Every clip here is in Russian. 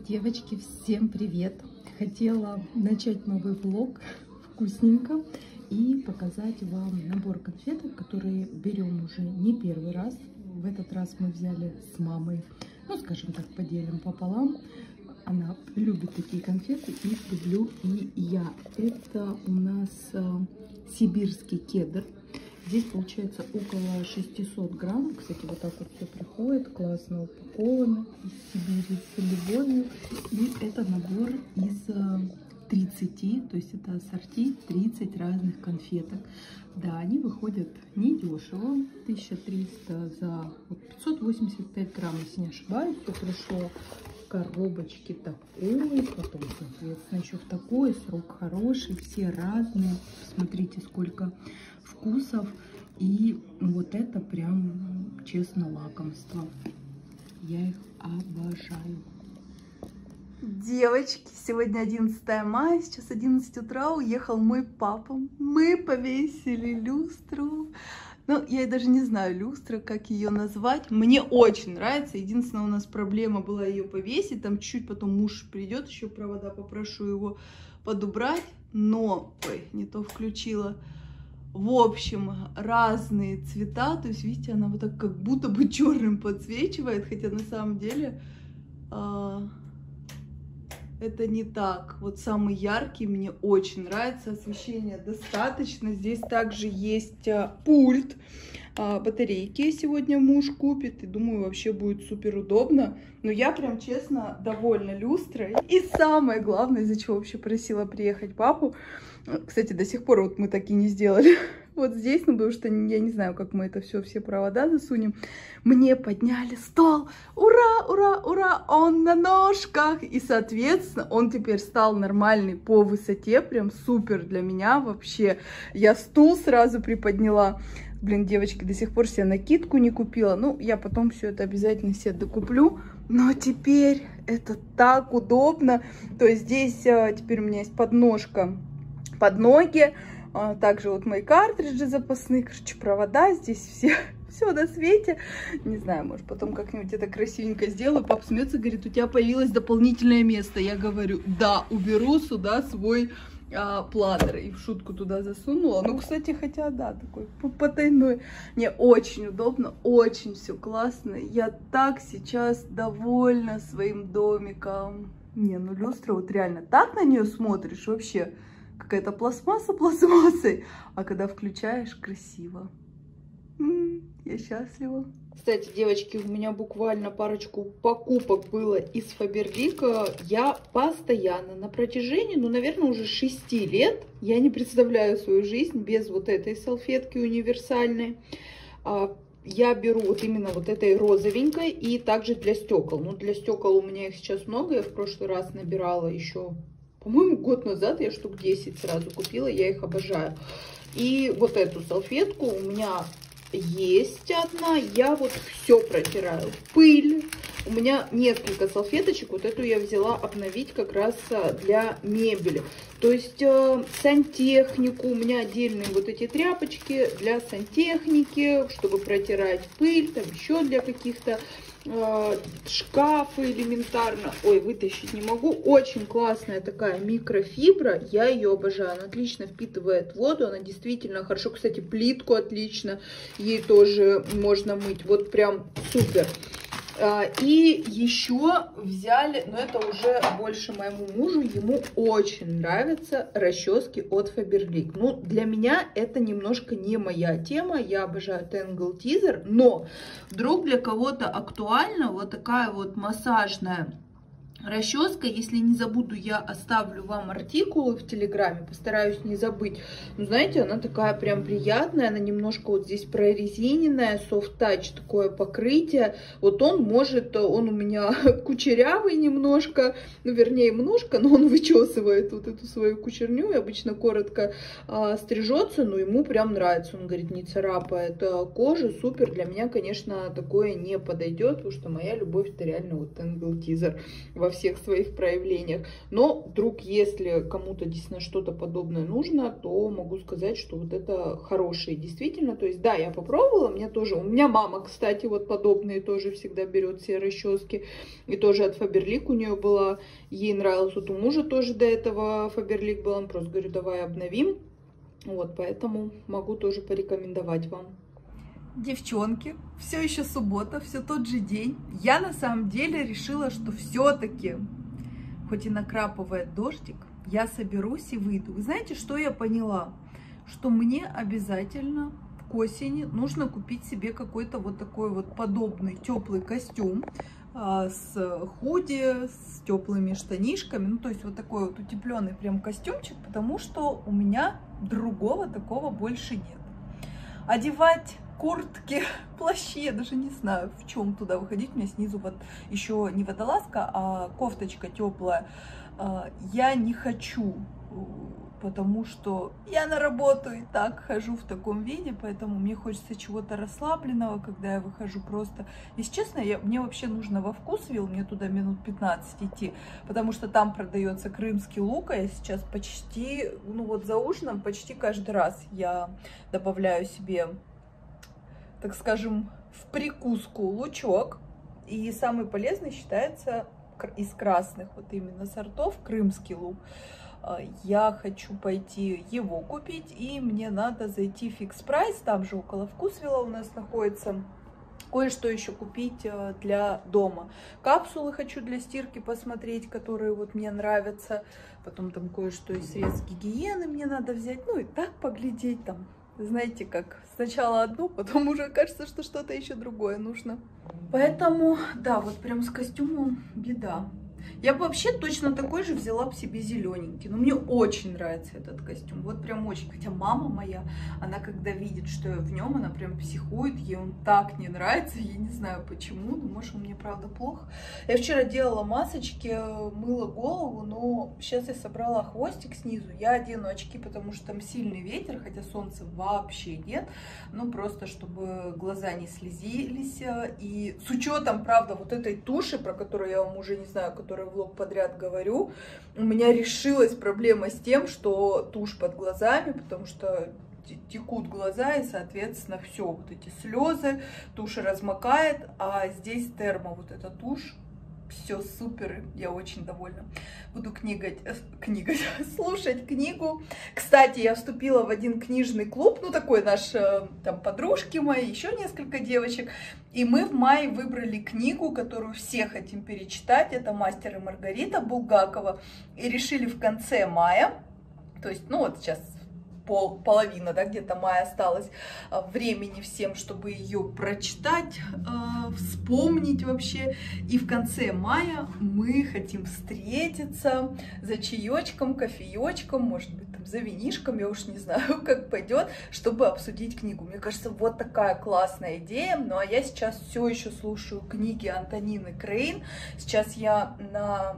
Девочки, всем привет! Хотела начать новый влог вкусненько и показать вам набор конфеток, которые берем уже не первый раз. В этот раз мы взяли с мамой, ну скажем так, поделим пополам. Она любит такие конфеты, их люблю и я. Это у нас сибирский кедр. Здесь получается около 600 грамм. Кстати, вот так вот все приходит, классно упаковано, из Сибири с любовью. И это набор из 30, то есть это ассорти 30 разных конфеток. Да, они выходят недешево, 1300 за 585 грамм, если не ошибаюсь. Все пришло в коробочке такой, потом, соответственно, еще в такой, срок хороший, все разные. Смотрите, сколько вкусов. И вот это прям, честно, лакомство. Я их обожаю. Девочки, сегодня 11 мая, сейчас 11 утра, уехал мой папа. Мы повесили люстру. Ну, я даже не знаю, люстра, как ее назвать. Мне очень нравится. Единственное, у нас проблема была ее повесить. Там чуть-чуть потом муж придет, еще провода попрошу его подубрать. Но, ой, не то включила. В общем, разные цвета. То есть, видите, она вот так как будто бы черным подсвечивает. Хотя на самом деле это не так. Вот самый яркий мне очень нравится. Освещения достаточно. Здесь также есть пульт. Батарейки сегодня муж купит. И думаю, вообще будет супер удобно. Но я прям честно довольна люстрой. И самое главное, из-за чего вообще просила приехать папу. Кстати, до сих пор вот мы так и не сделали. Вот здесь, ну, потому что я не знаю, как мы это все провода засунем. Мне подняли стол. Ура, ура, ура, он на ножках. И, соответственно, он теперь стал нормальный по высоте. Прям супер для меня вообще. Я стул сразу приподняла. Блин, девочки, до сих пор себе накидку не купила. Ну, я потом все это обязательно себе докуплю. Но теперь это так удобно. То есть здесь теперь у меня есть подножка под ноги. Также вот мои картриджи запасные, короче, провода. Здесь все на свете. Не знаю, может потом как-нибудь это красивенько сделаю. Папа смеется, говорит, у тебя появилось дополнительное место. Я говорю, да, уберу сюда свой планер. И в шутку туда засунула. Ну, кстати, хотя, да, такой потайной. Мне очень удобно, очень все классно. Я так сейчас довольна своим домиком. Не, ну люстра, вот реально, так на нее смотришь вообще. Какая-то пластмасса пластмассой, а когда включаешь, красиво. Я счастлива. Кстати, девочки, у меня буквально парочку покупок было из Фаберлика. Я постоянно на протяжении, ну, наверное, уже 6 лет, я не представляю свою жизнь без вот этой салфетки универсальной. Я беру вот именно вот этой розовенькой и также для стекол. Ну, для стекол у меня их сейчас много, я в прошлый раз набирала еще, по-моему, год назад я штук 10 сразу купила, я их обожаю. И вот эту салфетку у меня есть одна, я вот все протираю. Пыль. У меня несколько салфеточек, вот эту я взяла обновить как раз для мебели. То есть сантехнику, у меня отдельные вот эти тряпочки для сантехники, чтобы протирать пыль, там еще для каких-то шкафы элементарно. Ой, вытащить не могу. Очень классная такая микрофибра. Я ее обожаю. Она отлично впитывает воду. Она действительно хорошо. Кстати, плитку отлично. Ей тоже можно мыть. Вот прям супер. И еще взяли, но это уже больше моему мужу, ему очень нравятся расчески от Faberlic. Ну, для меня это немножко не моя тема, я обожаю Tangle Teezer, но вдруг для кого-то актуальна вот такая вот массажная расческа. Если не забуду, я оставлю вам артикулы в Телеграме, постараюсь не забыть. Ну, знаете, она такая прям приятная, она немножко вот здесь прорезиненная, soft touch, такое покрытие. Вот он может, он у меня кучерявый немножко, ну, вернее, немножко, но он вычесывает вот эту свою кучерню и обычно коротко стрижется, но ему прям нравится. Он говорит, не царапает кожу, супер. Для меня, конечно, такое не подойдет, потому что моя любовь это реально вот Tangle Teezer во всех своих проявлениях. Но вдруг, если кому-то действительно что-то подобное нужно, то могу сказать, что вот это хорошее действительно. То есть, да, я попробовала, мне тоже, у меня мама, кстати, вот подобные тоже всегда берет все расчески. И тоже от Faberlic у нее была, ей нравилось, вот у мужа тоже до этого Faberlic был, он просто говорю, давай обновим. Вот, поэтому могу тоже порекомендовать вам. Девчонки, все еще суббота, все тот же день. Я на самом деле решила, что все-таки, хоть и накрапывает дождик, я соберусь и выйду. Вы знаете, что я поняла? Что мне обязательно к осени нужно купить себе какой-то вот такой вот подобный теплый костюм с худи, с теплыми штанишками. Ну, то есть вот такой вот утепленный прям костюмчик, потому что у меня другого такого больше нет. Одевать куртки, плащи, я даже не знаю, в чем туда выходить. У меня снизу вот еще не водолазка, а кофточка теплая. Я не хочу, потому что я на работу и так хожу в таком виде, поэтому мне хочется чего-то расслабленного, когда я выхожу просто. Если честно, мне вообще нужно во Вкусвилл, мне туда минут 15 идти, потому что там продается крымский лук, а я сейчас почти, ну вот за ужином почти каждый раз я добавляю себе, так скажем, в прикуску лучок. И самый полезный считается из красных вот именно сортов крымский лук. Я хочу пойти его купить, и мне надо зайти в Fix Price, там же около Вкусвилла у нас находится. Кое-что еще купить для дома. Капсулы хочу для стирки посмотреть, которые вот мне нравятся. Потом там кое-что из средств гигиены мне надо взять. Ну и так поглядеть там. Знаете, как сначала одну, потом уже кажется, что что-то еще другое нужно. Поэтому, да, вот прям с костюмом беда. Я бы вообще точно такой же взяла бы себе зелененький. Но мне очень нравится этот костюм. Вот прям очень. Хотя мама моя, она когда видит, что я в нем, она прям психует. Ей он так не нравится. Я не знаю почему. Но может, мне правда плохо. Я вчера делала масочки, мыла голову. Но сейчас я собрала хвостик снизу. Я одену очки, потому что там сильный ветер. Хотя солнца вообще нет. Ну просто, чтобы глаза не слезились. И с учетом, правда, вот этой туши, про которую я вам уже не знаю, которую влог подряд говорю, у меня решилась проблема с тем, что тушь под глазами, потому что текут глаза, и, соответственно, все, вот эти слезы, тушь размокает, а здесь термо, вот эта тушь, все супер, я очень довольна. Буду слушать книгу. Кстати, я вступила в один книжный клуб, ну такой наш, там подружки мои, еще несколько девочек. И мы в мае выбрали книгу, которую все хотим перечитать. Это «Мастер и Маргарита» Булгакова. И решили в конце мая, то есть, ну вот сейчас половина, да, где-то мая осталось времени всем, чтобы ее прочитать, вспомнить вообще. И в конце мая мы хотим встретиться за чаечком, кофеечком, может быть, там за винишком, я уж не знаю, как пойдет, чтобы обсудить книгу. Мне кажется, вот такая классная идея. Ну а я сейчас все еще слушаю книги Антонины Крейн. Сейчас я на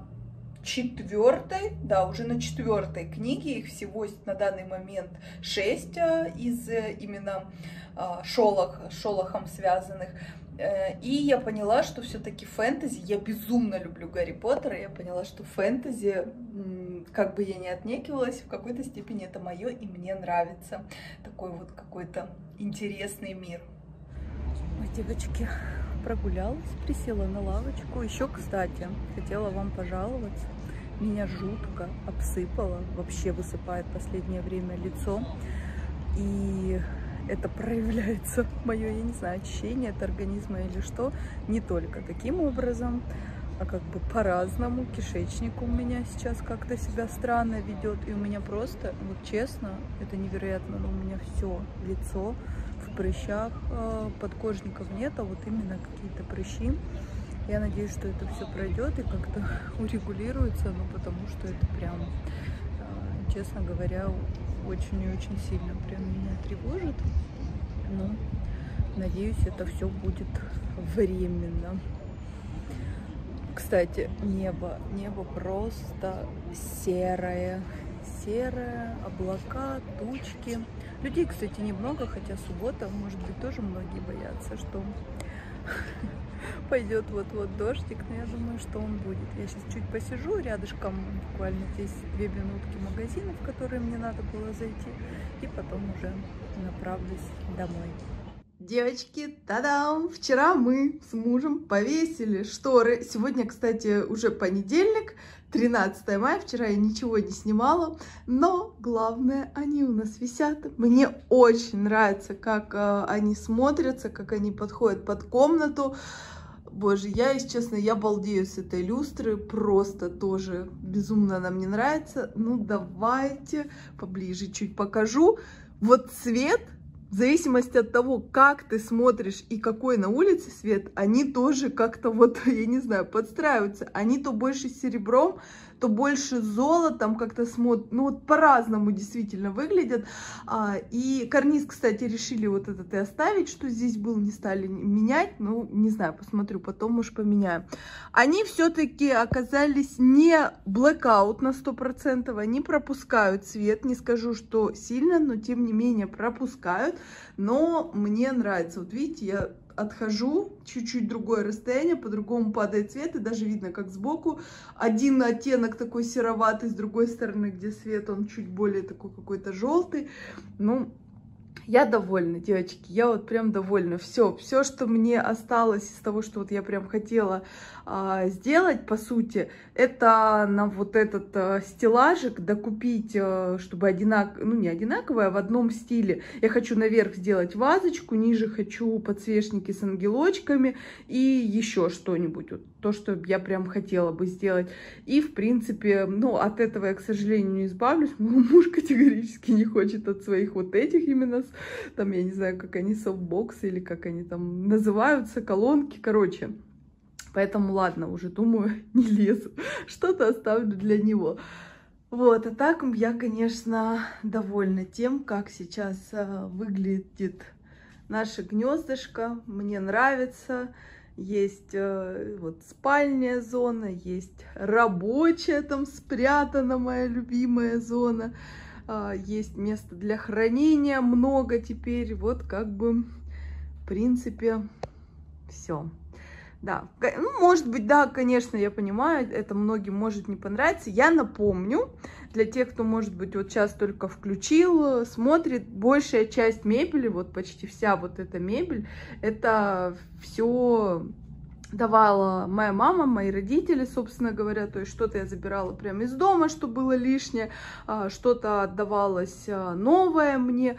уже на четвертой книге, их всего на данный момент 6 из именно Шолохом связанных. И я поняла, что все-таки фэнтези, я безумно люблю Гарри Поттера, я поняла, что фэнтези, как бы я ни отнекивалась, в какой-то степени это мое, и мне нравится такой вот какой-то интересный мир. Ой, девочки, прогулялась, присела на лавочку. Еще, кстати, хотела вам пожаловаться. Меня жутко обсыпало, вообще высыпает в последнее время лицо. И это проявляется мое, я не знаю, очищение от организма или что. Не только таким образом, а как бы по-разному. Кишечник у меня сейчас как-то себя странно ведет. И у меня просто, вот честно, это невероятно, но у меня все лицо в прыщах, подкожников нет, а вот именно какие-то прыщи. Я надеюсь, что это все пройдет и как-то урегулируется, ну, потому что это прям, честно говоря, очень и очень сильно прям меня тревожит. Но, надеюсь, это все будет временно. Кстати, небо просто серое, облака, тучки. Людей, кстати, немного, хотя суббота, может быть, тоже многие боятся, что пойдет вот-вот дождик, но я думаю, что он будет. Я сейчас чуть посижу рядышком, буквально здесь 2 минутки магазинов, в которые мне надо было зайти, и потом уже направлюсь домой. Девочки, та-дам! Вчера мы с мужем повесили шторы. Сегодня, кстати, уже понедельник, 13 мая. Вчера я ничего не снимала, но главное, они у нас висят. Мне очень нравится, как они смотрятся, как они подходят под комнату. Боже, я, если честно, я балдею с этой люстры, просто тоже безумно она мне нравится. Ну, давайте поближе чуть покажу. Вот цвет, в зависимости от того, как ты смотришь и какой на улице свет, они тоже как-то вот, я не знаю, подстраиваются. Они то больше серебром, то больше золотом как-то смотрят. Ну вот по-разному действительно выглядят. И карниз, кстати, решили вот этот и оставить, что здесь был, не стали менять. Ну, не знаю, посмотрю, потом, может, поменяю. Они все-таки оказались не blackout на 100%, они пропускают свет. Не скажу, что сильно, но тем не менее пропускают. Но мне нравится. Вот видите, я отхожу, чуть-чуть другое расстояние, по-другому падает цвет, и даже видно, как сбоку один оттенок такой сероватый, с другой стороны, где свет, он чуть более такой какой-то желтый. Ну, я довольна, девочки, я вот прям довольна. Все, что мне осталось из того, что вот я прям хотела сделать, по сути, это на вот этот стеллажик докупить, чтобы не одинаковое, а в одном стиле. Я хочу наверх сделать вазочку, ниже хочу подсвечники с ангелочками и еще что-нибудь, вот то, что я прям хотела бы сделать. И, в принципе, ну, от этого я, к сожалению, не избавлюсь. Мой муж категорически не хочет от своих вот этих именно, там, я не знаю, как они, софтбоксы или как они там называются, колонки, короче. Поэтому, ладно, уже думаю, не лезу. Что-то оставлю для него. Вот, а так я, конечно, довольна тем, как сейчас выглядит наше гнездышко. Мне нравится. Есть вот спальная зона, есть рабочая, там спрятана моя любимая зона. Есть место для хранения много теперь. Вот как бы, в принципе, все. Да, ну, может быть, да, конечно, я понимаю, это многим может не понравиться. Я напомню, для тех, кто, может быть, вот сейчас только включил, смотрит, большая часть мебели, вот почти вся вот эта мебель, это все давала моя мама, мои родители, собственно говоря, то есть что-то я забирала прямо из дома, что было лишнее, что-то отдавалось новое мне,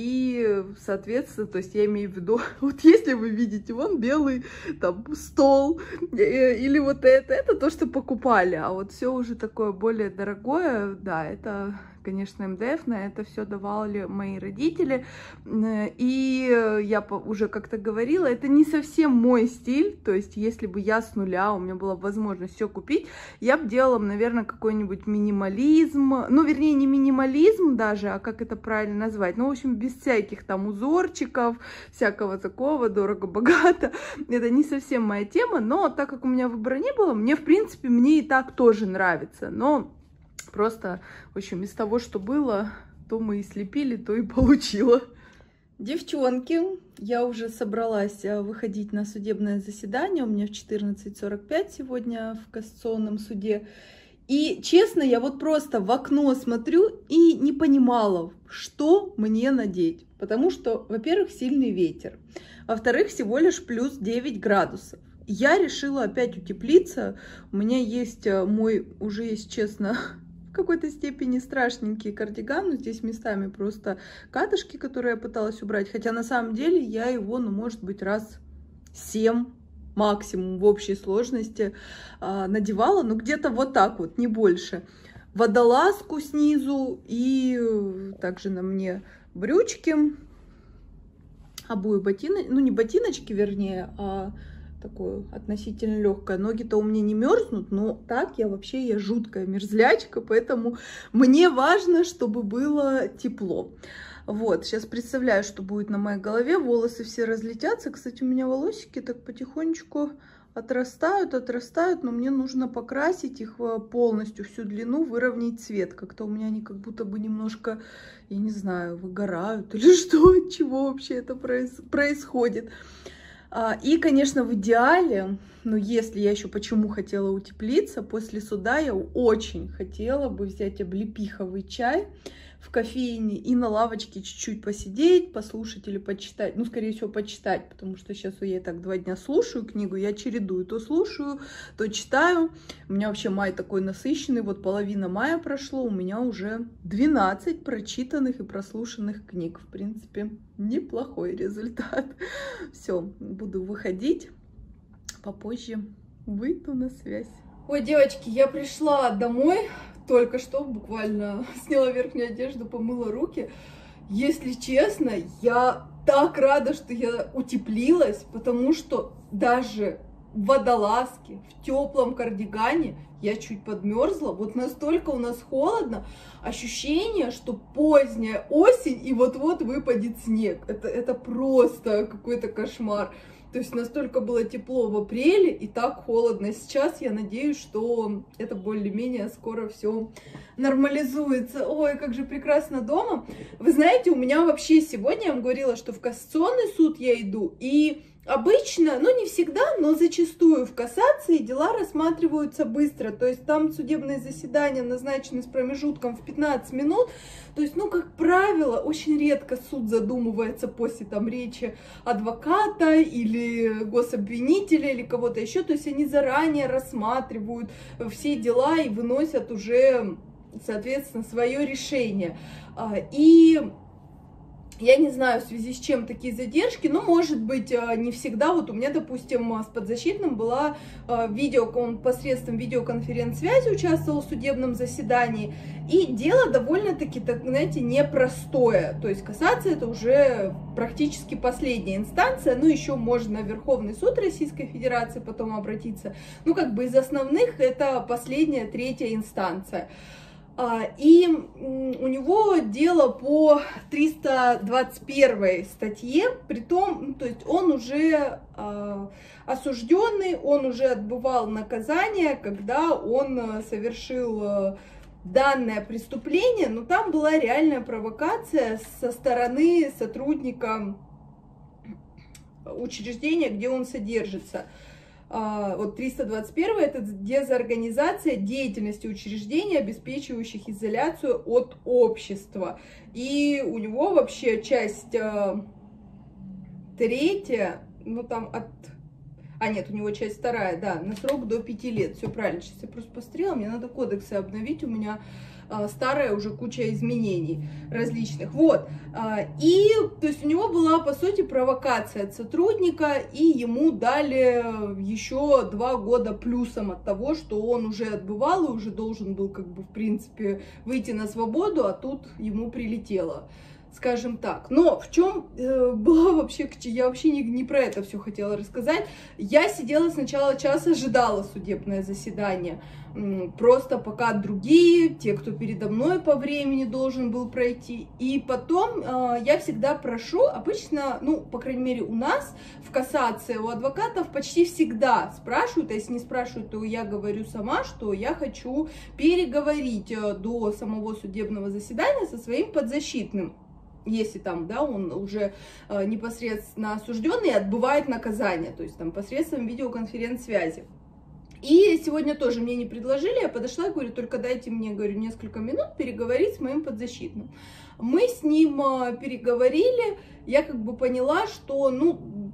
и, соответственно, то есть я имею в виду, вот если вы видите, вон белый там стол, или вот это то, что покупали, а вот все уже такое более дорогое, да, это, конечно, МДФ, на это все давали мои родители, и я уже как-то говорила, это не совсем мой стиль, то есть если бы я с нуля, у меня была возможность все купить, я бы делала, наверное, какой-нибудь минимализм, ну, вернее, не минимализм даже, а как это правильно назвать, ну, в общем, без всяких там узорчиков, всякого такого, дорого-богато, это не совсем моя тема, но так как у меня выбора не было, мне, в принципе, мне и так тоже нравится, но просто, в общем, из того, что было, то мы и слепили, то и получила. Девчонки, я уже собралась выходить на судебное заседание. У меня в 14:45 сегодня в Кассационном суде. И, честно, я вот просто в окно смотрю и не понимала, что мне надеть. Потому что, во-первых, сильный ветер. Во-вторых, всего лишь плюс 9 градусов. Я решила опять утеплиться. У меня есть мой, уже, если честно, в какой-то степени страшненький кардиган, но здесь местами просто катышки, которые я пыталась убрать, хотя на самом деле я его, ну, может быть, раз 7 максимум в общей сложности надевала, ну, где-то вот так вот, не больше. Водолазку снизу и также на мне брючки, обуви ботиночки, ну, не ботиночки, вернее, а такое относительно легкое. Ноги-то у меня не мерзнут, но так я жуткая мерзлячка, поэтому мне важно, чтобы было тепло. Вот, сейчас представляю, что будет на моей голове, волосы все разлетятся. Кстати, у меня волосики так потихонечку отрастают, но мне нужно покрасить их полностью, всю длину, выровнять цвет. Как-то у меня они как будто бы немножко, я не знаю, выгорают или что, от чего вообще это происходит. И, конечно, в идеале, но если я еще почему хотела утеплиться, после суда я очень хотела бы взять облепиховый чай в кофейне и на лавочке чуть-чуть посидеть, послушать или почитать. Ну, скорее всего, почитать, потому что сейчас я и так 2 дня слушаю книгу, я чередую, то слушаю, то читаю. У меня вообще май такой насыщенный, вот половина мая прошло, у меня уже 12 прочитанных и прослушанных книг. В принципе, неплохой результат. Все, буду выходить, попозже выйду на связь. Ой, девочки, я пришла домой только что, буквально сняла верхнюю одежду, помыла руки. Если честно, я так рада, что я утеплилась, потому что даже в водолазке, в теплом кардигане я чуть подмерзла. Вот настолько у нас холодно, ощущение, что поздняя осень и вот-вот выпадет снег. Это просто какой-то кошмар. То есть настолько было тепло в апреле и так холодно сейчас. Я надеюсь, что это более-менее скоро все нормализуется. Ой, как же прекрасно дома. Вы знаете, у меня вообще сегодня, я вам говорила, что в кассационный суд я иду. И обычно, ну не всегда, но зачастую в кассации дела рассматриваются быстро. То есть там судебные заседания назначены с промежутком в 15 минут. То есть, ну, как правило, очень редко суд задумывается после там речи адвоката или гособвинителя или кого-то еще. То есть они заранее рассматривают все дела и выносят уже, соответственно, свое решение. И я не знаю, в связи с чем такие задержки, но, может быть, не всегда. Вот у меня, допустим, с подзащитным была он посредством видеоконференц-связи участвовал в судебном заседании, и дело довольно-таки, так, знаете, непростое. То есть кассация — это уже практически последняя инстанция, ну, еще можно в Верховный суд Российской Федерации потом обратиться. Ну, как бы из основных это последняя, 3-я инстанция. И у него дело по 321 статье, притом, то есть он уже осужденный, он уже отбывал наказание, когда он совершил данное преступление, но там была реальная провокация со стороны сотрудника учреждения, где он содержится. Вот 321 это дезорганизация деятельности учреждений, обеспечивающих изоляцию от общества. И у него вообще часть 3, ну там нет, у него часть 2, да, на срок до 5 лет. Все правильно, сейчас я просто посмотрела, мне надо кодексы обновить, у меня старая уже куча изменений различных. Вот. И, то есть, у него была, по сути, провокация от сотрудника, и ему дали еще 2 года плюсом от того, что он уже отбывал и уже должен был, как бы, в принципе, выйти на свободу, а тут ему прилетело, скажем так. Но в чем была вообще, я вообще не про это все хотела рассказать. Я сидела с начала часа, ожидала судебное заседание, просто пока другие, те, кто передо мной по времени должен был пройти. И потом я всегда прошу, обычно, ну, по крайней мере, у нас в кассации у адвокатов почти всегда спрашивают, а если не спрашивают, то я говорю сама, что я хочу переговорить до самого судебного заседания со своим подзащитным. Если там, да, он уже непосредственно осужденный и отбывает наказание, то есть там посредством видеоконференц-связи. И сегодня тоже мне не предложили, я подошла и говорю, только дайте мне, говорю, несколько минут переговорить с моим подзащитным. Мы с ним переговорили, я как бы поняла, что, ну,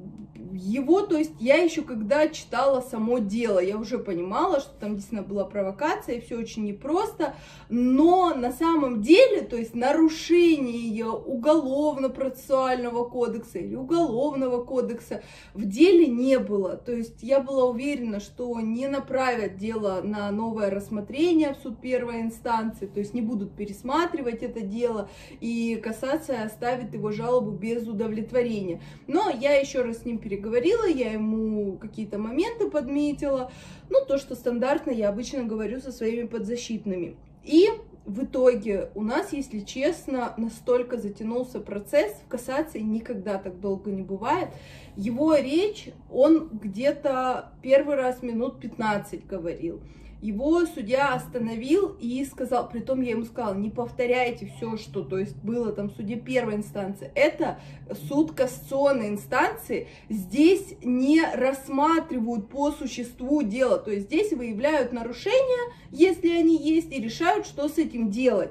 его, то есть я еще когда читала само дело, я уже понимала, что там действительно была провокация, и все очень непросто, но на самом деле, то есть нарушение уголовно-процессуального кодекса или уголовного кодекса в деле не было, то есть я была уверена, что не направят дело на новое рассмотрение в суд 1-й инстанции, то есть не будут пересматривать это дело, и кассация оставит его жалобу без удовлетворения. Но я еще раз с ним переговорила, я ему какие-то моменты подметила, ну, то, что стандартно я обычно говорю со своими подзащитными. И в итоге у нас, если честно, настолько затянулся процесс, в кассации никогда так долго не бывает. Его речь, он где-то первый раз минут 15 говорил. Его судья остановил и сказал, притом я ему сказала, не повторяйте все, что, то есть, было там в суде первой инстанции. Это суд кассационной инстанции. Здесь не рассматривают по существу дела. То есть, здесь выявляют нарушения, если они есть, и решают, что с этим делать.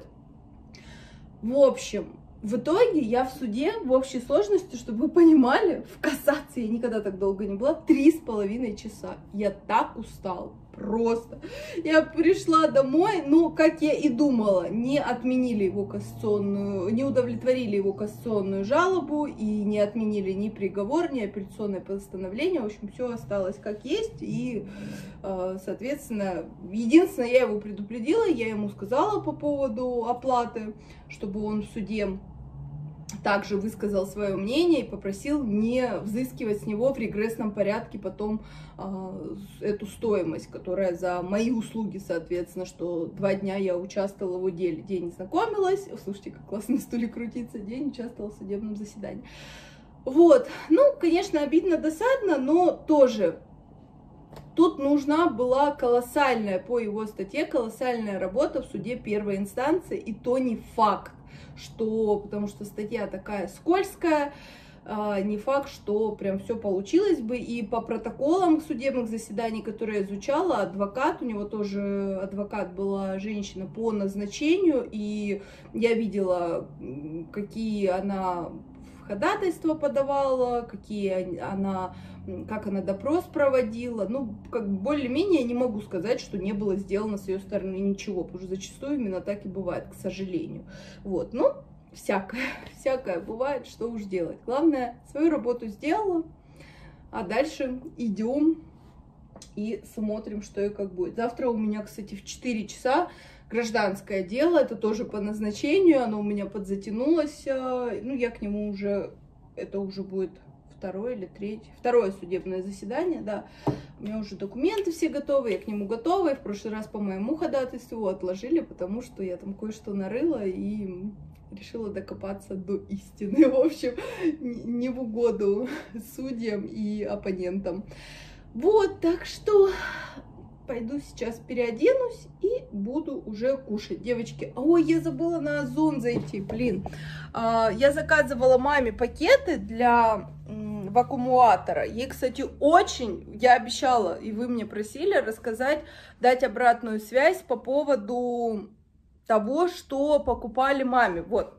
В общем, в итоге я в суде в общей сложности, чтобы вы понимали, в кассации я никогда так долго не была, 3,5 часа. Я так устала. Просто. Я пришла домой, ну, как я и думала, не отменили его кассационную, не удовлетворили его кассационную жалобу и не отменили ни приговор, ни апелляционное постановление. В общем, все осталось как есть. И, соответственно, единственное, я его предупредила, я ему сказала по поводу оплаты, чтобы он в суде также высказал свое мнение и попросил не взыскивать с него в регрессном порядке потом эту стоимость, которая за мои услуги, соответственно, что 2 дня я участвовала в его деле, день знакомилась, слушайте, как классно на стуле крутится, день участвовала в судебном заседании. Вот, ну, конечно, обидно, досадно, но тоже тут нужна была колоссальная, по его статье, колоссальная работа в суде первой инстанции, и то не факт, что, потому что статья такая скользкая, не факт, что прям все получилось бы. И по протоколам судебных заседаний, которые я изучала, адвокат, у него тоже адвокат была женщина по назначению, и я видела, какие она ходатайства подавала, как она допрос проводила. Ну, как более-менее я не могу сказать, что не было сделано с ее стороны ничего, потому что зачастую именно так и бывает, к сожалению. Вот, ну, всякое бывает, что уж делать. Главное, свою работу сделала, а дальше идем и смотрим, что и как будет. Завтра у меня, кстати, в 4 часа гражданское дело, это тоже по назначению, оно у меня подзатянулось, ну, я к нему уже, это уже будет второе судебное заседание, да, у меня уже документы все готовы, я к нему готова, и в прошлый раз по моему ходатайству его отложили, потому что я там кое-что нарыла и решила докопаться до истины, в общем, не в угоду судьям и оппонентам. Вот, так что пойду сейчас переоденусь и буду уже кушать. Девочки, ой, я забыла на Озон зайти, блин. Я заказывала маме пакеты для вакууматора. Ей, кстати, очень, я обещала, и вы мне просили рассказать, дать обратную связь по поводу того, что покупали маме. Вот.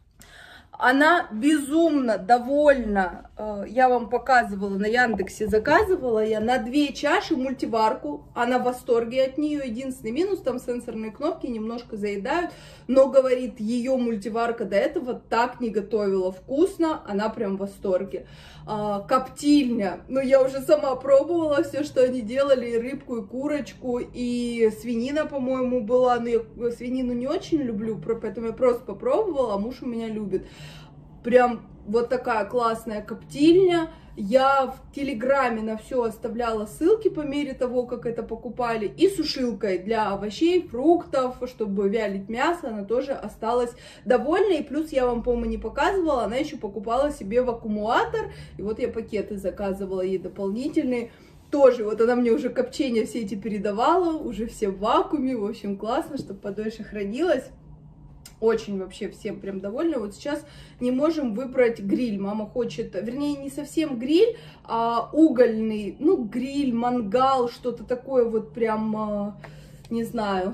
Она безумно довольна, я вам показывала, на Яндексе заказывала я на 2 чаши мультиварку, она в восторге от нее, единственный минус, там сенсорные кнопки немножко заедают, но, говорит, ее мультиварка до этого так не готовила вкусно, она прям в восторге. Коптильня, ну я уже сама пробовала все, что они делали, и рыбку, и курочку, и свинина, по-моему, была, но я свинину не очень люблю, поэтому я просто попробовала, а муж у меня любит. Прям вот такая классная коптильня. Я в Телеграме на все оставляла ссылки по мере того, как это покупали. И сушилкой для овощей, фруктов, чтобы вялить мясо, она тоже осталась довольна. И плюс я вам, по-моему, не показывала, она еще покупала себе вакууматор. И вот я пакеты заказывала ей дополнительные. Тоже, вот она мне уже копчения все эти передавала, уже все в вакууме. В общем, классно, чтобы подольше хранилось. Очень вообще всем прям довольна. Вот сейчас не можем выбрать гриль. Мама хочет, вернее, не совсем гриль, а угольный, ну, гриль, мангал, что-то такое вот прям, не знаю,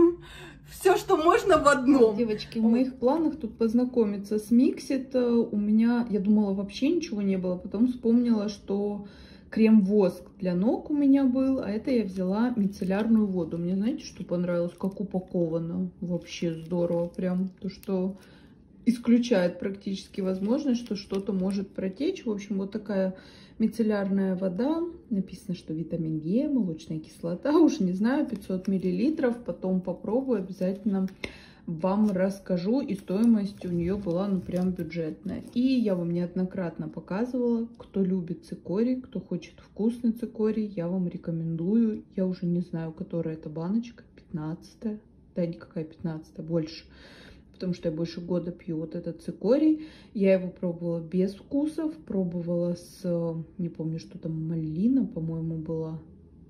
все, что можно в одном. Девочки, в моих планах тут познакомиться с Mixit. У меня, я думала, вообще ничего не было. Потом вспомнила, что крем-воск для ног у меня был, а это я взяла мицеллярную воду. Мне, знаете, что понравилось? Как упаковано. Вообще здорово. Прям то, что исключает практически возможность, что что-то может протечь. В общем, вот такая мицеллярная вода. Написано, что витамин Е, молочная кислота. Уж не знаю, 500 мл. Потом попробую, обязательно вам расскажу, и стоимость у нее была, ну, прям бюджетная. И я вам неоднократно показывала, кто любит цикорий, кто хочет вкусный цикорий, я вам рекомендую. Я уже не знаю, которая это баночка, 15-я, да, никакая 15-я, больше, потому что я больше года пью вот этот цикорий. Я его пробовала без вкусов, пробовала с, не помню, что там, малина, по-моему, была.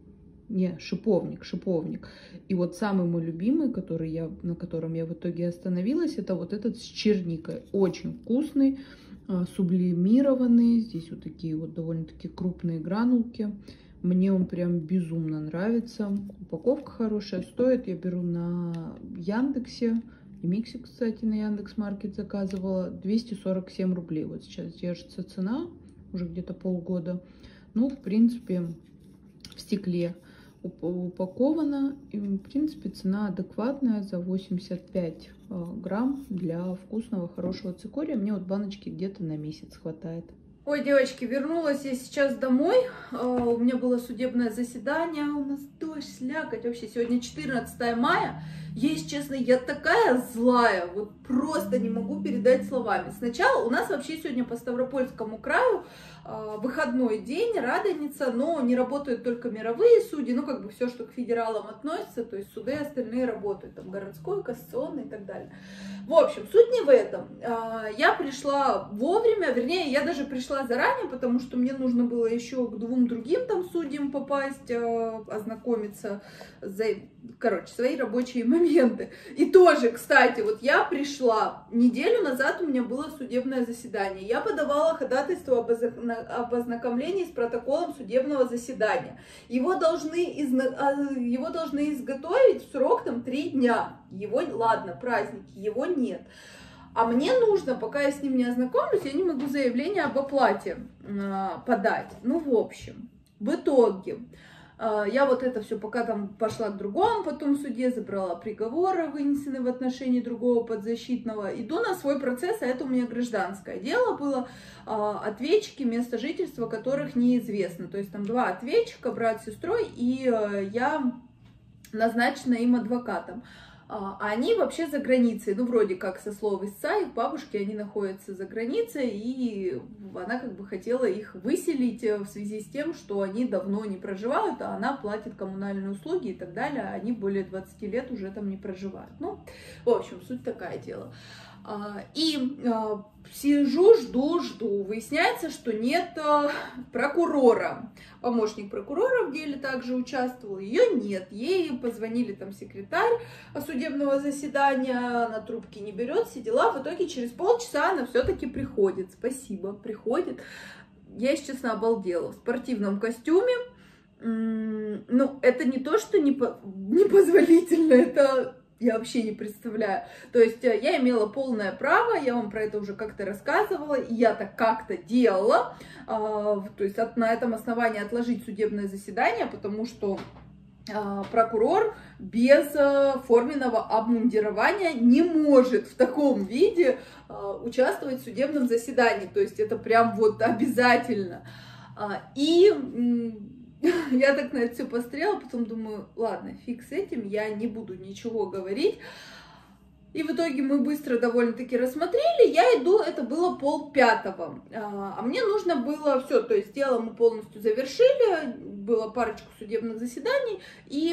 Не, шиповник. И вот самый мой любимый, на котором я в итоге остановилась, это вот этот с черникой. Очень вкусный, сублимированный. Здесь вот такие вот довольно-таки крупные гранулки. Мне он прям безумно нравится. Упаковка хорошая. Стоит, я беру на Яндексе. И Миксе, кстати, на Яндекс.Маркет заказывала. 247 рублей. Вот сейчас держится цена. Уже где-то полгода. Ну, в принципе, в стекле упакована. И, в принципе, цена адекватная за 85 грамм для вкусного, хорошего цикория. Мне вот баночки где-то на месяц хватает. Ой, девочки, вернулась я сейчас домой. У меня было судебное заседание. У нас дождь, слякоть. Вообще, сегодня 14 мая. Если честно, я такая злая. Вот просто не могу передать словами. Сначала у нас вообще сегодня по Ставропольскому краю выходной день, Радоница, но не работают только мировые судьи, ну как бы все, что к федералам относится, то есть суды остальные работают, там городской, кассационный и так далее. В общем, суть не в этом. Я пришла вовремя, вернее, я даже пришла заранее, потому что мне нужно было еще к 2 другим там судьям попасть, ознакомиться, короче, свои рабочие моменты. И тоже, кстати, вот я пришла, неделю назад у меня было судебное заседание, я подавала ходатайство об ознакомлении с протоколом судебного заседания. Его должны изготовить в срок там 3 дня. Его, ладно, праздники, его нет. А мне нужно, пока я с ним не ознакомлюсь, я не могу заявление об оплате подать. Ну, в общем, в итоге я вот это все пока там пошла к другому потом суде, забрала приговоры, вынесенные в отношении другого подзащитного. Иду на свой процесс, а это у меня гражданское дело было. Ответчики, место жительства которых неизвестно. То есть там 2 ответчика, брат с сестрой, и я назначена им адвокатом. Они вообще за границей, ну, вроде как со слов истца, их бабушки, они находятся за границей, и она как бы хотела их выселить в связи с тем, что они давно не проживают, а она платит коммунальные услуги и так далее, а они более 20 лет уже там не проживают. Ну, в общем, суть такая дело. И сижу, жду, выясняется, что нет прокурора. Помощник прокурора в деле также участвовал, ее нет. Ей позвонили там секретарь судебного заседания, она трубки не берет, все дела. В итоге через полчаса она все-таки приходит. Спасибо, приходит. Я, если честно, обалдела. В спортивном костюме. Ну, это не то, что непозволительно, это... Я вообще не представляю. То есть я имела полное право, я вам про это уже как-то рассказывала, и я так как-то делала. То есть на этом основании отложить судебное заседание, потому что прокурор без форменного обмундирования не может в таком виде участвовать в судебном заседании. То есть это прям вот обязательно. И... я так на это все посмотрела, потом думаю, ладно, фиг с этим, я не буду ничего говорить. И в итоге мы быстро довольно-таки рассмотрели, я иду, это было 4:30, а мне нужно было все, то есть дело мы полностью завершили, было парочку судебных заседаний, и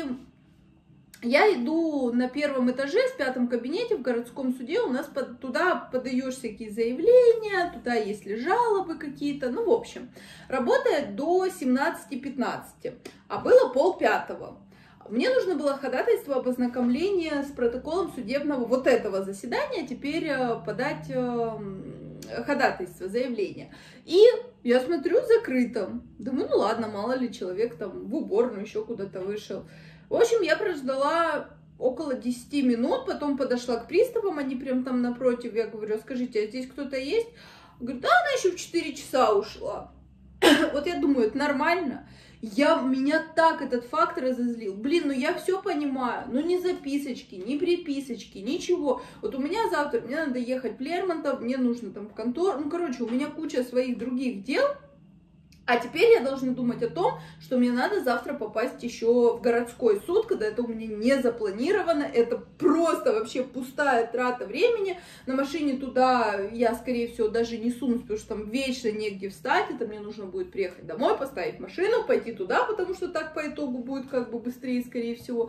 я иду на 1-м этаже в 5-м кабинете в городском суде, у нас туда подаешь всякие заявления, туда есть ли жалобы какие-то, ну, в общем, работает до 17:15, а было 4:30. Мне нужно было ходатайство об ознакомлении с протоколом судебного вот этого заседания, теперь подать ходатайство, заявление. И я смотрю, закрыто. Думаю, ну ладно, мало ли человек там в уборную еще куда-то вышел. В общем, я прождала около 10 минут, потом подошла к приставам, они прям там напротив, я говорю, скажите, а здесь кто-то есть? Говорит, да, она еще в 4 часа ушла. Вот я думаю, это нормально? Меня так этот факт разозлил. Блин, ну я все понимаю, ну ни записочки, ни приписочки, ничего. Вот у меня завтра, мне надо ехать в Лермонтов, мне нужно там в контору, ну короче, у меня куча своих других дел. А теперь я должна думать о том, что мне надо завтра попасть еще в городской суд, когда это у меня не запланировано. Это просто вообще пустая трата времени. На машине туда я, скорее всего, даже не сунусь, потому что там вечно негде встать. Это мне нужно будет приехать домой, поставить машину, пойти туда, потому что так по итогу будет как бы быстрее, скорее всего.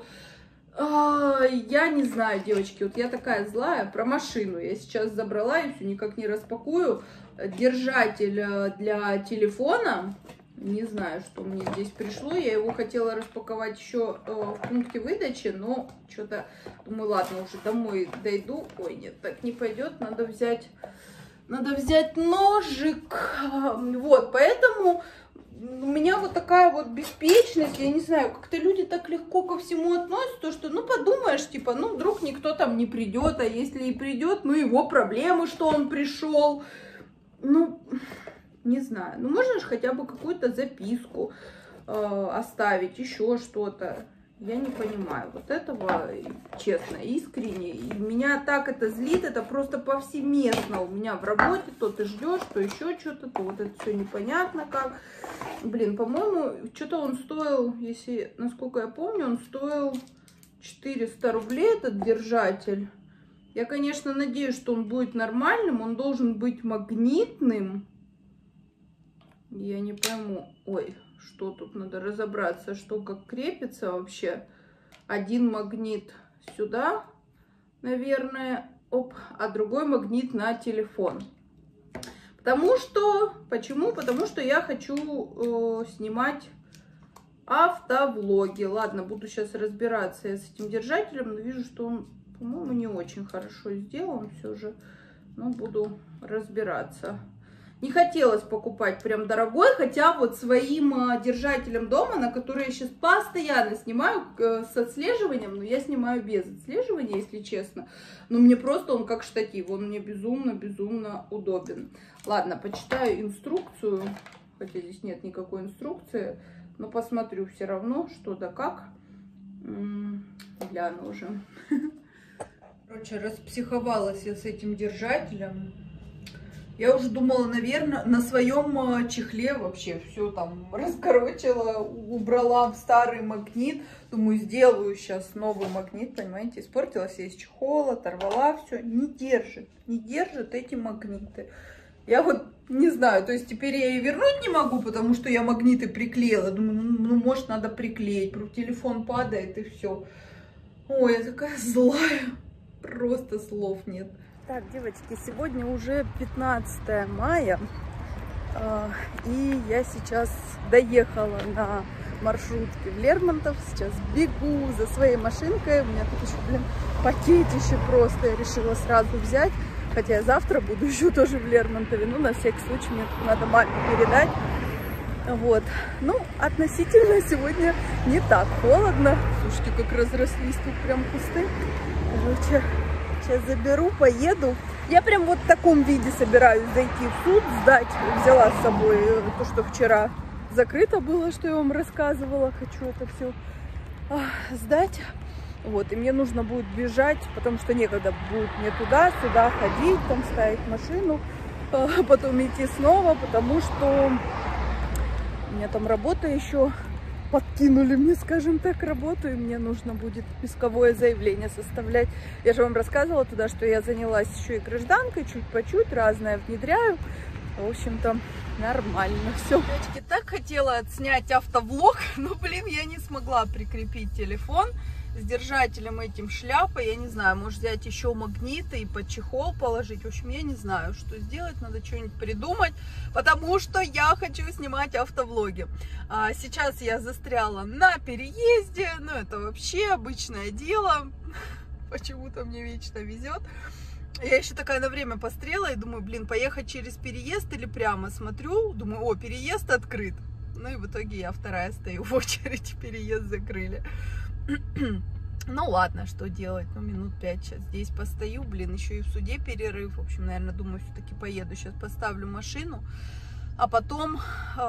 Я не знаю, девочки, вот я такая злая про машину. Я сейчас забрала и все никак не распакую. Держатель для телефона, Не знаю, что мне здесь пришло. Я его хотела распаковать еще в пункте выдачи, но что-то думаю, ладно, уже домой дойду. Ой, нет, так не пойдет. Надо взять ножик. Вот, поэтому у меня вот такая вот беспечность. Я не знаю, как-то люди так легко ко всему относятся, то что, ну, подумаешь, типа, ну, вдруг никто там не придет, а если и придет, ну, его проблемы, что он пришел. Ну, не знаю, ну можно же хотя бы какую-то записку оставить, еще что-то. Я не понимаю вот этого, честно, искренне. И меня так это злит, это просто повсеместно у меня в работе. То ты ждешь, то еще что-то, то вот это все непонятно как. Блин, по-моему, что-то он стоил, если, насколько я помню, он стоил 400 рублей, этот держатель. Я, конечно, надеюсь, что он будет нормальным, он должен быть магнитным. Я не пойму, ой, что тут надо разобраться, что как крепится вообще. Один магнит сюда, наверное, оп, а другой магнит на телефон. Почему? Потому что я хочу снимать автовлоги. Ладно, буду сейчас разбираться я с этим держателем, но вижу, что он, по-моему, не очень хорошо сделан все же, но буду разбираться. Не хотелось покупать прям дорогой, хотя вот своим держателем дома, на который я сейчас постоянно снимаю с отслеживанием, но я снимаю без отслеживания, если честно. Но мне просто он как штатив, он мне безумно удобен. Ладно, почитаю инструкцию, хотя здесь нет никакой инструкции, но посмотрю все равно, что да как. Гляну уже. Короче, распсиховалась я с этим держателем. Я уже думала, наверное, на своем чехле вообще все там раскорочила, убрала в старый магнит. Думаю, сделаю сейчас новый магнит, понимаете, испортилась я из чехола, оторвала все. Не держит эти магниты. Я вот не знаю, то есть теперь я и вернуть не могу, потому что я магниты приклеила. Думаю, ну может надо приклеить, телефон падает и все. Ой, я такая злая, просто слов нет. Так, девочки, сегодня уже 15 мая, и я сейчас доехала на маршрутке в Лермонтов, сейчас бегу за своей машинкой, у меня тут еще, блин, пакетище просто, я решила сразу взять, хотя я завтра буду еще тоже в Лермонтове, ну, на всякий случай, мне тут надо маме передать, вот, ну, относительно сегодня не так холодно, слушайте, как разрослись тут прям кусты, короче. Сейчас заберу, поеду. Я прям вот в таком виде собираюсь зайти в суд, сдать. Взяла с собой то, что вчера закрыто было, что я вам рассказывала. Хочу это все сдать. Вот, и мне нужно будет бежать, потому что некогда будет мне туда-сюда ходить, там ставить машину, потом идти снова, потому что у меня там работа еще. Подкинули мне, скажем так, работу, и мне нужно будет исковое заявление составлять. Я же вам рассказывала туда, что я занялась еще и гражданкой, чуть по чуть, разное внедряю. В общем-то, нормально все. Девочки, так хотела отснять автовлог, но, блин, я не смогла прикрепить телефон с держателем этим шляпы. Я не знаю, может взять еще магниты и под чехол положить. В общем, я не знаю, что сделать. Надо что-нибудь придумать, потому что я хочу снимать автовлоги. Сейчас я застряла на переезде. Ну, это вообще обычное дело. Почему-то мне вечно везет. Я еще такая на время пострела и думаю, блин, поехать через переезд или прямо. Смотрю, думаю, о, переезд открыт. Ну и в итоге я вторая стою в очереди, переезд закрыли. Ну ладно, что делать, ну минут 5 сейчас здесь постою, блин, еще и в суде перерыв, в общем, наверное, думаю, все-таки поеду, сейчас поставлю машину, а потом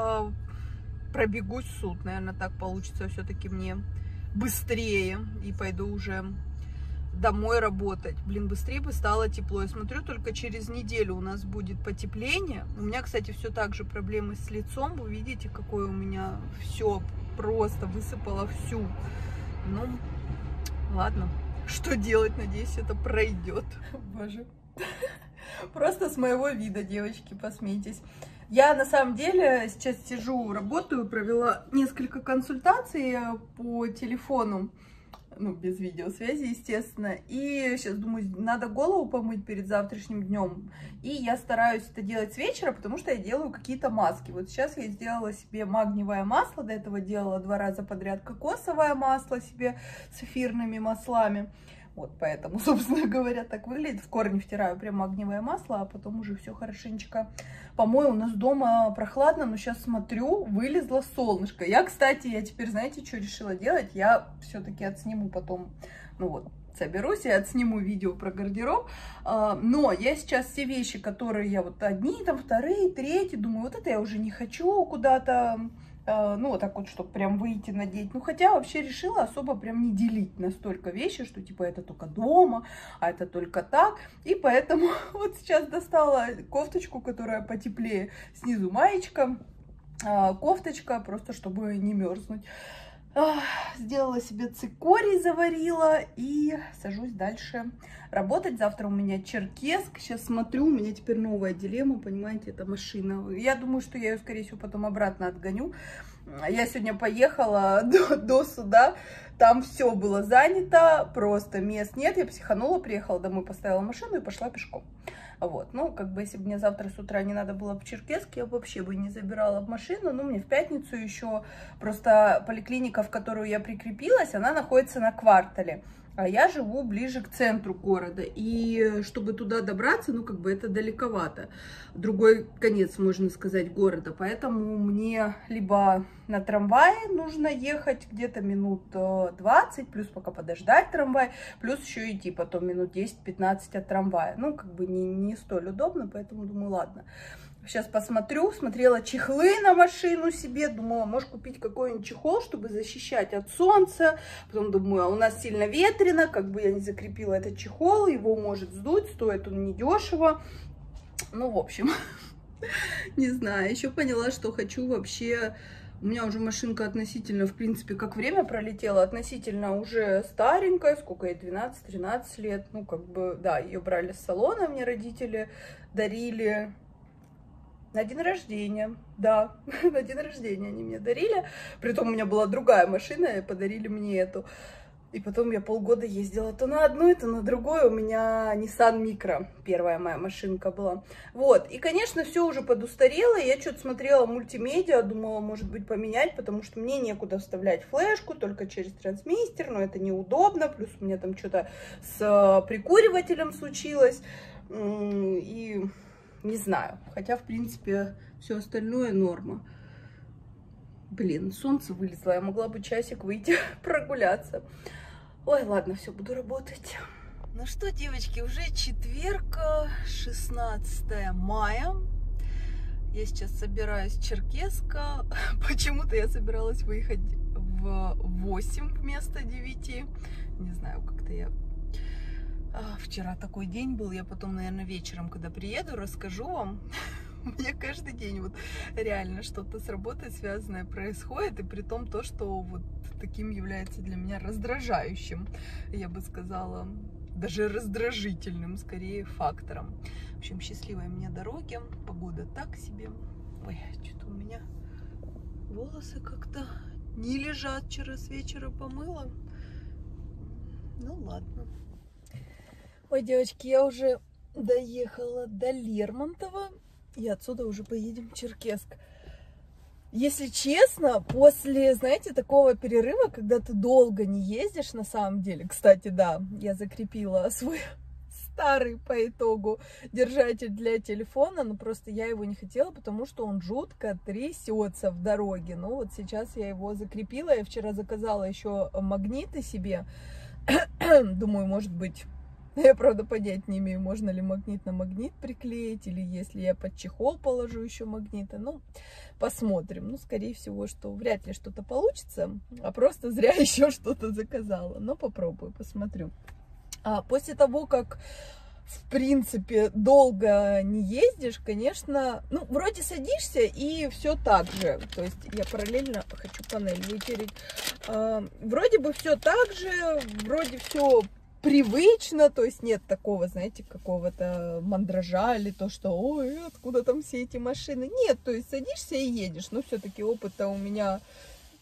пробегусь в суд, наверное, так получится все-таки мне быстрее, и пойду уже домой работать. Блин, быстрее бы стало тепло. Я смотрю, только через неделю у нас будет потепление. У меня, кстати, все так же проблемы с лицом. Вы видите, какое у меня все просто высыпало всю. Ну, ладно, что делать, надеюсь, это пройдет. Боже, просто с моего вида, девочки, посмейтесь. Я на самом деле сейчас сижу, работаю, провела несколько консультаций по телефону ну, без видеосвязи, естественно. И сейчас думаю, надо голову помыть перед завтрашним днем. И я стараюсь это делать с вечера, потому что я делаю какие-то маски. Вот сейчас я сделала себе магниевое масло, до этого делала 2 раза подряд кокосовое масло себе с эфирными маслами. Вот поэтому, собственно говоря, так выглядит. В корни втираю прям магниевое масло, а потом уже все хорошенечко помою. У нас дома прохладно, но сейчас смотрю, вылезло солнышко. Я, кстати, теперь, знаете, что решила делать? Я все-таки отсниму потом, ну вот, соберусь и отсниму видео про гардероб. Но я сейчас все вещи, которые я вот одни, там, вторые, третьи, думаю, вот это я уже не хочу куда-то... Ну, вот так вот, чтобы прям выйти, надеть. Ну, хотя вообще решила особо прям не делить настолько вещи, что типа это только дома, а это только так. И поэтому вот сейчас достала кофточку, которая потеплее. Снизу маечка, кофточка, просто чтобы не мерзнуть. Сделала себе цикорий, заварила и сажусь дальше работать. Завтра у меня черкесск. Сейчас смотрю, у меня теперь новая дилемма, понимаете, это машина. Я думаю, что я ее, скорее всего, потом обратно отгоню. Я сегодня поехала до суда, там все было занято, просто мест нет. Я психанула, приехала домой, поставила машину и пошла пешком. Вот, ну, как бы, если бы мне завтра с утра не надо было в Черкесск, я вообще бы не забирала машину. Ну, мне в пятницу еще просто поликлиника, в которую я прикрепилась, она находится на Квартале. А я живу ближе к центру города, и чтобы туда добраться, ну, как бы это далековато. Другой конец, можно сказать, города, поэтому мне либо на трамвае нужно ехать где-то минут 20, плюс пока подождать трамвай, плюс еще идти потом минут 10-15 от трамвая. Ну, как бы не столь удобно, поэтому думаю, ладно. Сейчас посмотрю, смотрела чехлы на машину себе, думала, может купить какой-нибудь чехол, чтобы защищать от солнца. Потом думаю, а у нас сильно ветрено, как бы я не закрепила этот чехол, его может сдуть, стоит он недешево. Ну, в общем, не знаю, еще поняла, что хочу вообще... У меня уже машинка относительно, в принципе, как время пролетело, относительно уже старенькая, сколько ей, 12-13 лет. Ну, как бы, да, ее брали с салона, мне родители дарили... На день рождения, да, на день рождения они мне дарили. Притом у меня была другая машина, и подарили мне эту. И потом я полгода ездила то на одну, то на другую. У меня Nissan Micra, первая моя машинка была. Вот, и, конечно, все уже подустарело. Я что-то смотрела мультимедиа, думала, может быть, поменять, потому что мне некуда вставлять флешку, только через трансмистер, но это неудобно. Плюс у меня там что-то с прикуривателем случилось. И... Не знаю, хотя, в принципе, все остальное норма. Блин, солнце вылезло, я могла бы часик выйти прогуляться. Ой, ладно, все, буду работать. Ну что, девочки, уже четверг, 16 мая. Я сейчас собираюсь в Черкесск. Почему-то я собиралась выехать в 8 вместо 9. Не знаю, как-то я... Вчера такой день был, я потом, наверное, вечером, когда приеду, расскажу вам. У меня каждый день вот реально что-то с работой связанное происходит, и при том то, что вот таким является для меня раздражающим, я бы сказала, даже раздражительным, скорее, фактором. В общем, счастливой мне дороги, погода так себе. Ой, что-то у меня волосы как-то не лежат, вчера с вечера помыла. Ну ладно. Ой, девочки, я уже доехала до Лермонтова, и отсюда уже поедем в Черкесск. Если честно, после, знаете, такого перерыва, когда ты долго не ездишь, на самом деле, кстати, да, я закрепила свой старый по итогу держатель для телефона, но просто я его не хотела, потому что он жутко трясется в дороге. Ну вот сейчас я его закрепила, я вчера заказала еще магниты себе, думаю, может быть... Я, правда, понять не имею, можно ли магнит на магнит приклеить, или если я под чехол положу еще магниты. Ну, посмотрим. Ну, скорее всего, что вряд ли что-то получится, а просто зря еще что-то заказала. Но попробую, посмотрю. После того, как, в принципе, долго не ездишь, конечно, ну, вроде садишься и все так же. То есть я параллельно хочу панель вытереть. Вроде бы все так же, вроде все привычно, то есть нет такого, знаете, какого-то мандража или то, что, ой, откуда там все эти машины. Нет, то есть садишься и едешь, но все-таки опыта у меня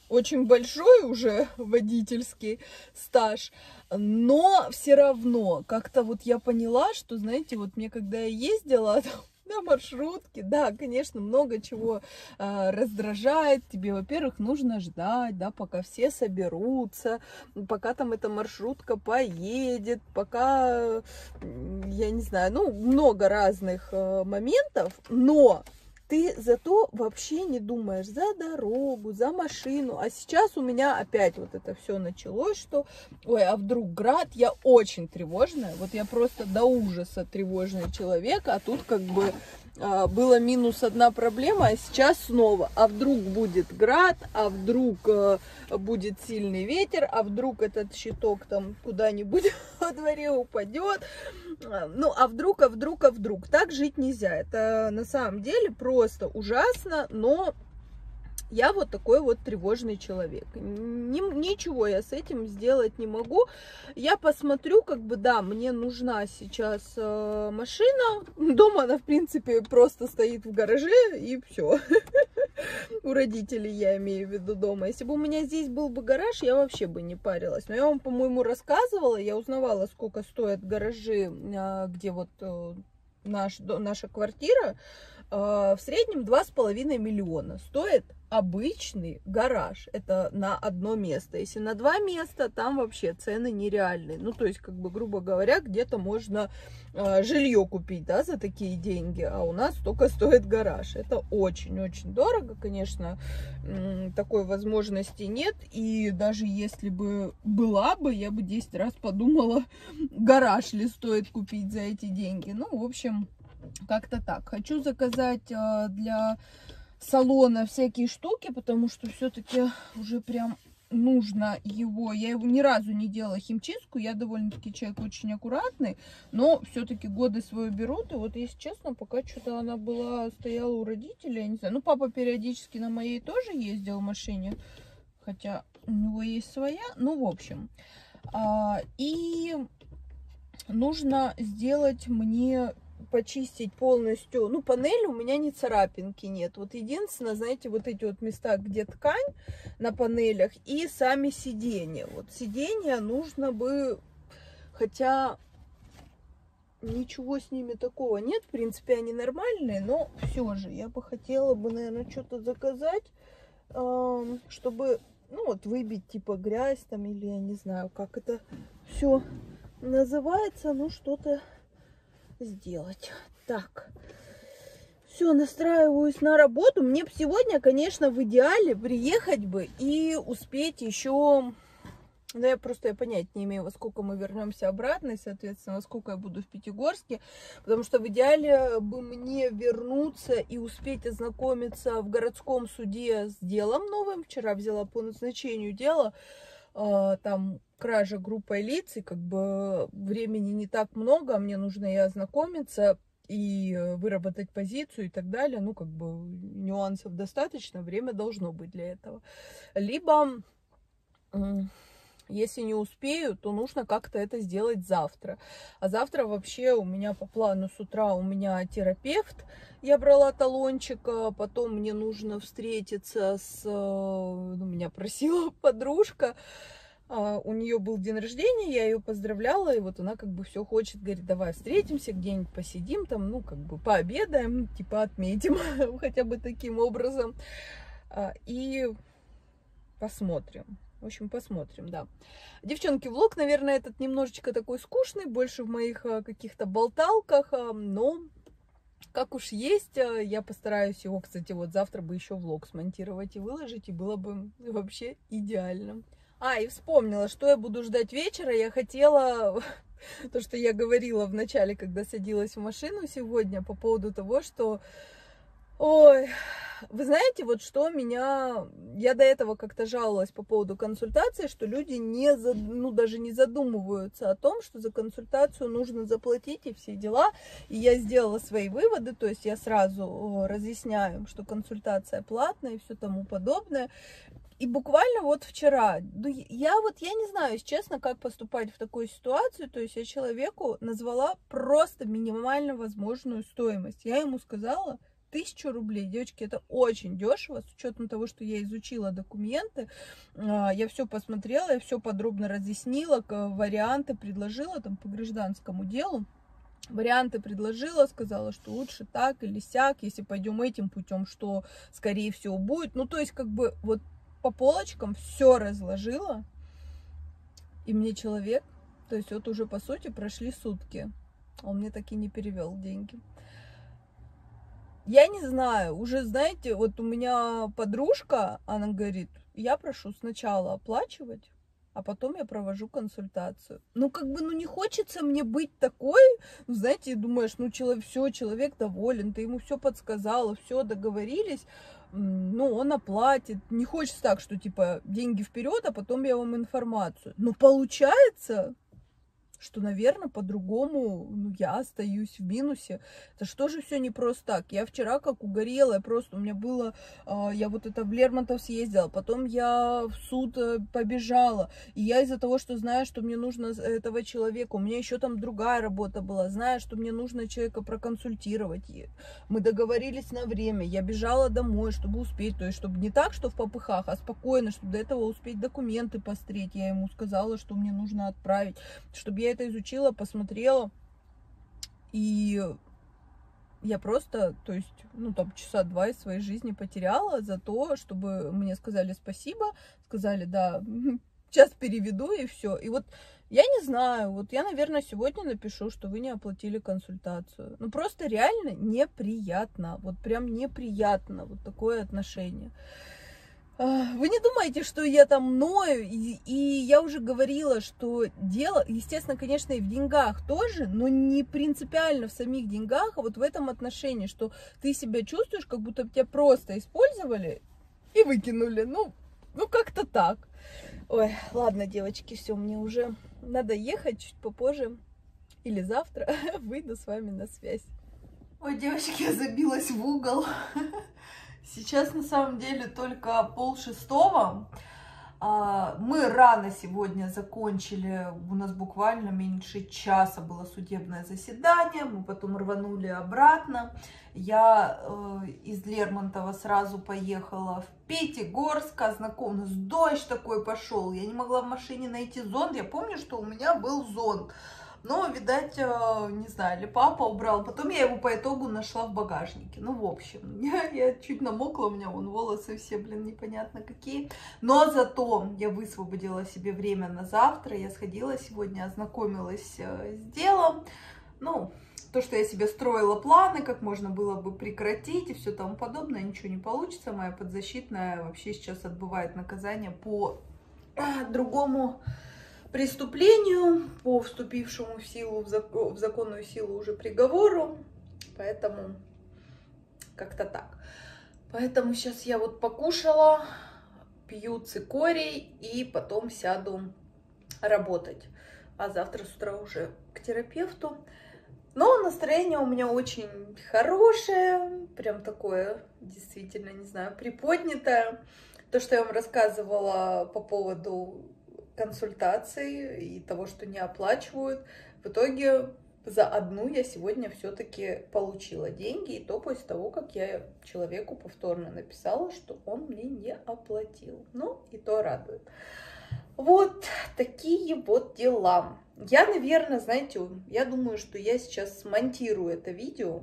очень большой уже водительский стаж, но все равно как-то вот я поняла, что, знаете, вот мне когда я ездила на маршрутке, да, конечно, много чего раздражает. Тебе, во-первых, нужно ждать, да, пока все соберутся, пока там эта маршрутка поедет, пока, я не знаю, ну, много разных моментов, но ты зато вообще не думаешь за дорогу, за машину. А сейчас у меня опять вот это все началось, что, ой, а вдруг град? Я очень тревожная. Вот я просто до ужаса тревожный человек, а тут как бы было минус одна проблема, а сейчас снова. А вдруг будет град, а вдруг будет сильный ветер, а вдруг этот щиток там куда-нибудь во дворе упадет. Ну, а вдруг. Так жить нельзя. Это на самом деле просто ужасно, но я вот такой вот тревожный человек. Ничего я с этим сделать не могу. Я посмотрю, как бы, да, мне нужна сейчас машина. Дома она, в принципе, просто стоит в гараже, и все. У родителей, я имею в виду, дома. Если бы у меня здесь был бы гараж, я вообще бы не парилась. Но я вам, по-моему, рассказывала, я узнавала, сколько стоят гаражи, где вот наша квартира. В среднем 2,5 миллиона стоит обычный гараж. Это на одно место. Если на 2 места, там вообще цены нереальные. Ну, то есть, как бы, грубо говоря, где-то можно жилье купить, да, за такие деньги. А у нас только стоит гараж. Это очень-очень дорого, конечно. Такой возможности нет. И даже если бы была бы, я бы 10 раз подумала, гараж ли стоит купить за эти деньги. Ну, в общем, как-то так. Хочу заказать для салона всякие штуки, потому что все-таки уже прям нужно его. Я его ни разу не делала химчистку. Я довольно-таки человек очень аккуратный, но все-таки годы свою берут. И вот, если честно, пока что-то она стояла у родителей, я не знаю. Ну, папа периодически на моей тоже ездил в машине, хотя у него есть своя. Ну, в общем. И нужно сделать мне, почистить полностью, ну, панель, у меня ни царапинки нет. Вот единственное, знаете, вот эти вот места, где ткань на панелях, и сами сиденья. Вот сиденья нужно бы, хотя ничего с ними такого нет, в принципе, они нормальные, но все же я бы хотела бы, наверное, что-то заказать, чтобы, ну, вот выбить типа грязь там, или я не знаю, как это все называется, ну, что-то сделать. Так, все, настраиваюсь на работу. Мне бы сегодня, конечно, в идеале приехать бы и успеть еще. Да, я понять не имею, во сколько мы вернемся обратно, и, соответственно, во сколько я буду в Пятигорске, потому что в идеале бы мне вернуться и успеть ознакомиться в городском суде с делом новым. Вчера взяла по назначению дело, там кража группой лиц, и как бы времени не так много, а мне нужно и ознакомиться, и выработать позицию и так далее. Ну, как бы нюансов достаточно, время должно быть для этого. Либо, если не успею, то нужно как-то это сделать завтра. А завтра вообще у меня по плану с утра у меня терапевт. Я брала талончик, потом мне нужно встретиться меня просила подружка. У нее был день рождения, я ее поздравляла, и вот она как бы все хочет, говорит, давай встретимся, где-нибудь посидим там, ну, как бы пообедаем, типа отметим хотя бы таким образом. И посмотрим. В общем, посмотрим, да. Девчонки, влог, наверное, этот немножечко такой скучный, больше в моих каких-то болталках, но как уж есть, я постараюсь его, кстати, вот завтра бы еще влог смонтировать и выложить, и было бы вообще идеально. И вспомнила, что я буду ждать вечера. Я хотела, то, что я говорила в начале, когда садилась в машину сегодня, по поводу того, что, ой, вы знаете, вот что я до этого как-то жаловалась по поводу консультации, что люди даже не задумываются о том, что за консультацию нужно заплатить и все дела. И я сделала свои выводы, то есть я сразу разъясняю, что консультация платная и все тому подобное. И буквально вот вчера, я не знаю, если честно, как поступать в такой ситуации, то есть я человеку назвала просто минимально возможную стоимость. Я ему сказала 1000 рублей. Девочки, это очень дешево, с учетом того, что я изучила документы, я все посмотрела, я все подробно разъяснила, варианты предложила там по гражданскому делу. Варианты предложила, сказала, что лучше так или сяк, если пойдем этим путем, что скорее всего будет. Ну, то есть, как бы вот по полочкам все разложила, и мне человек, то есть вот уже по сути прошли сутки, он мне так и не перевел деньги. Я не знаю, уже, знаете, вот у меня подружка, она говорит, я прошу сначала оплачивать, а потом я провожу консультацию. Ну, как бы, ну, не хочется мне быть такой, ну, знаете, думаешь, ну, человек доволен, ты ему все подсказала, все договорились, ну, он оплатит. Не хочется так, что, типа, деньги вперед, а потом я вам информацию. Но получается, что, наверное, по-другому, ну, я остаюсь в минусе. Это что же все не просто так? Я вчера как угорелая, просто у меня было, я вот это в Лермонтов съездила, потом я в суд побежала, и я из-за того, что знаю, что мне нужно этого человека, у меня еще там другая работа была, знаю, что мне нужно человека проконсультировать, мы договорились на время, я бежала домой, чтобы успеть, то есть, чтобы не так, что в попыхах, а спокойно, чтобы до этого успеть документы посмотреть, я ему сказала, что мне нужно отправить, чтобы я это изучила, посмотрела, и я просто, то есть, ну, там, часа 2 из своей жизни потеряла за то, чтобы мне сказали спасибо, сказали, да, сейчас переведу, и все. И вот я не знаю, вот я, наверное, сегодня напишу, что вы не оплатили консультацию. Ну, просто реально неприятно, вот прям неприятно, вот такое отношение. Вы не думаете, что я там ною, и я уже говорила, что дело, естественно, конечно, и в деньгах тоже, но не принципиально в самих деньгах, а вот в этом отношении, что ты себя чувствуешь, как будто тебя просто использовали и выкинули, ну как-то так. Ой, ладно, девочки, все, мне уже надо ехать чуть попозже или завтра выйду с вами на связь. Ой, девочки, я забилась в угол. Сейчас на самом деле только 5:30. Мы рано сегодня закончили, у нас буквально меньше часа было судебное заседание, мы потом рванули обратно. Я из Лермонтова сразу поехала в Пятигорск, ознакомилась, дождь такой пошел, я не могла в машине найти зонт, я помню, что у меня был зонт. Но, видать, не знаю, или папа убрал. Потом я его по итогу нашла в багажнике. Ну, в общем, я чуть намокла, у меня вон волосы все, блин, непонятно какие. Но зато я высвободила себе время на завтра. Я сходила сегодня, ознакомилась с делом. Ну, то, что я себе строила планы, как можно было бы прекратить и все тому подобное, ничего не получится. Моя подзащитная вообще сейчас отбывает наказание по другому преступлению, по вступившему в силу, в законную силу уже приговору, поэтому как-то так. Поэтому сейчас я вот покушала, пью цикорий и потом сяду работать. А завтра с утра уже к терапевту. Но настроение у меня очень хорошее, прям такое, действительно, не знаю, приподнятое. То, что я вам рассказывала по поводу консультаций и того, что не оплачивают. В итоге за одну я сегодня все-таки получила деньги, и то после того, как я человеку повторно написала, что он мне не оплатил. Ну, и то радует. Вот такие вот дела. Я, наверное, знаете, я думаю, что я сейчас смонтирую это видео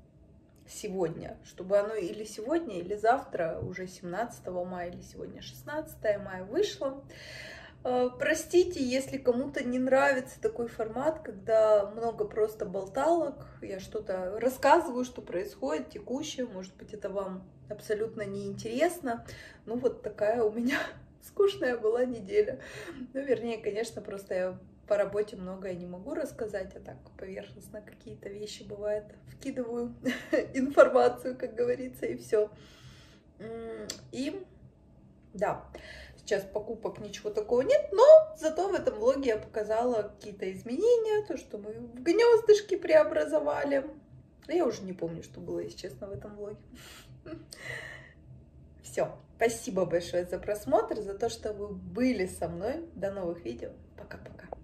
сегодня, чтобы оно или сегодня, или завтра, уже 17 мая, или сегодня 16 мая вышло. Простите, если кому-то не нравится такой формат, когда много просто болталок, я что-то рассказываю, что происходит, текущее, может быть, это вам абсолютно неинтересно. Ну, вот такая у меня скучная была неделя. Ну, вернее, конечно, просто я по работе многое не могу рассказать, а так поверхностно какие-то вещи бывает. Вкидываю информацию, как говорится, и все. И да. Сейчас покупок ничего такого нет, но зато в этом влоге я показала какие-то изменения, то, что мы в гнездышке преобразовали. Я уже не помню, что было, если честно, в этом влоге. Все, спасибо большое за просмотр, за то, что вы были со мной. До новых видео. Пока-пока.